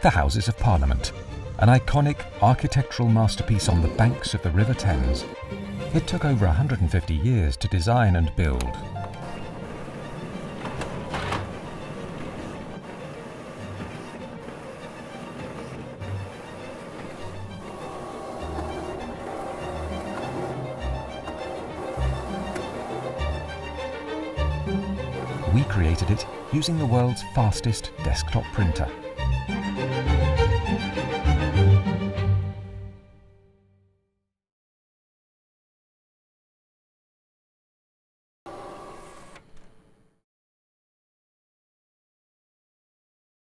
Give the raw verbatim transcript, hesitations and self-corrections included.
The Houses of Parliament, an iconic architectural masterpiece on the banks of the River Thames. It took over one hundred fifty years to design and build. We created it using the world's fastest desktop printer.